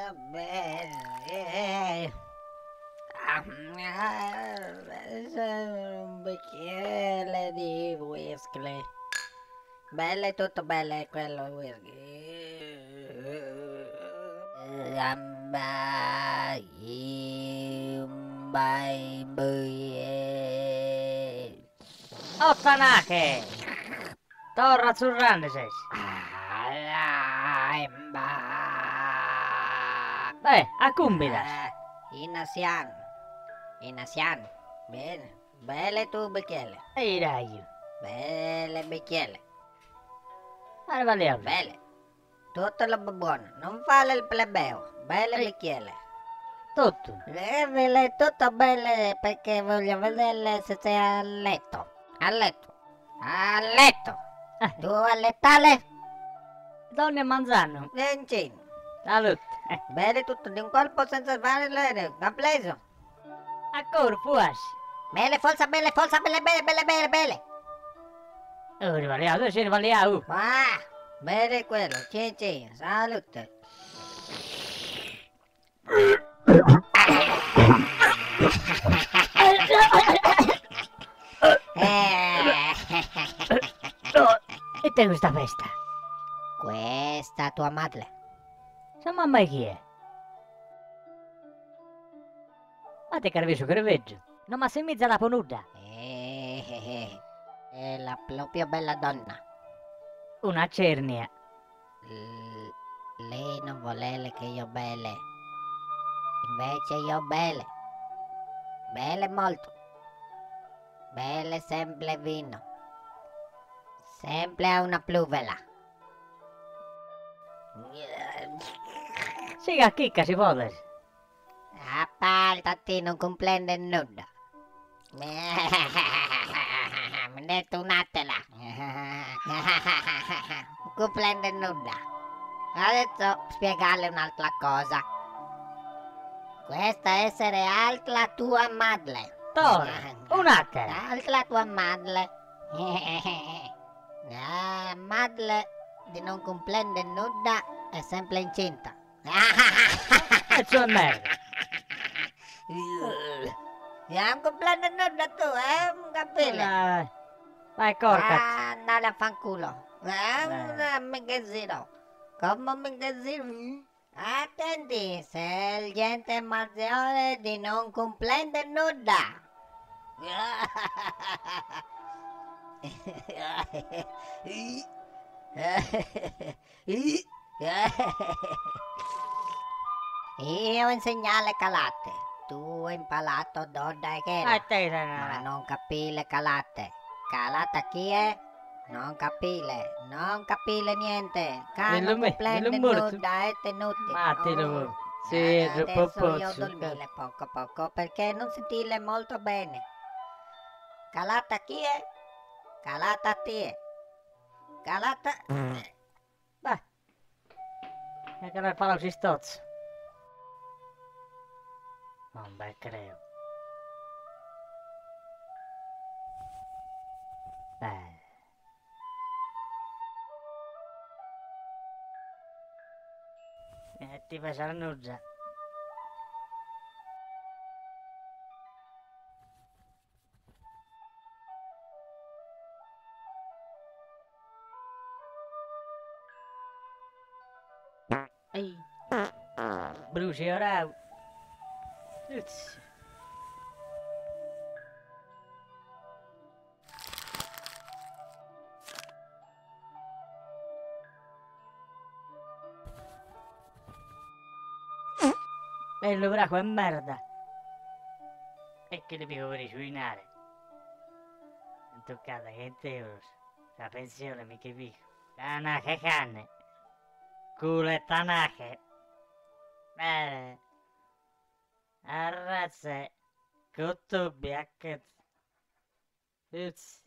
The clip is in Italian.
bene. Un bicchiere di whisky. Belle, tutto belle quello whisky. Ottanake! Torra zurrandeses. A cumbidas. Inasian. Bene. Belle tu bicchiere. Ehi raio. Belle bicchiere. Ma valeva. Belle. Tutto lo buono. Non fare il plebeo. Belle bicchiere. Tutto. Belle, tutto belle perché voglio vedere se sei a letto. A letto. Tu a lettale? Donne Manzano. Vencino. Salute. Bene tutto di un colpo senza fare l'ere. Compleso. Ancora fuas. Belle, belle. Rivaliamo, dove si rivaliamo? Bene quello. Cin. Salute. E te questa festa? Questa tua madre. Sa mamma chi è? Ma te carviso che veggio. Non ma semizza la ponuda. È la proprio bella donna. Una cernia. Lei non vuole che io belle. Invece io belle. Belle molto. Belle sempre vino. Sempre a una pluvela. Siga chicca si vuole. Appartati, non comprende nulla. Mi detto un'attela. Non comprende nulla. Adesso spiegarle un'altra cosa. Questa essere altra tua madre. Tore, un'attera. Altra tua madre. Madre di non comprende nulla è sempre incinta. E c'è merda. Non comprende nulla tu, non capire? Vai corca. Andare a fanculo. Minghezino. Come minghezino? Attenti, se il gente maggiore di non comprende nulla. Io insegnare calate. Tu imparato donna che ma non capire calate. Calata chi è? Non capire niente. Non comprende nulla, è tenuti. Matelo. Sì, Adesso io dormire poco perché non sentire molto bene. Calata chi è? Calata ti è. Calata... Beh, è che non parlo si stozzo. Non beh, creo. Ti fai sarnuggia. Ehi. Bruci ora. Uts. Bello braco è merda. E che devi risuinare? Non toccata 20 euro. La pensione mica dico. Tanache canne. Culo e tanache. Bene. Arrazze. Cotto biacca. Uts.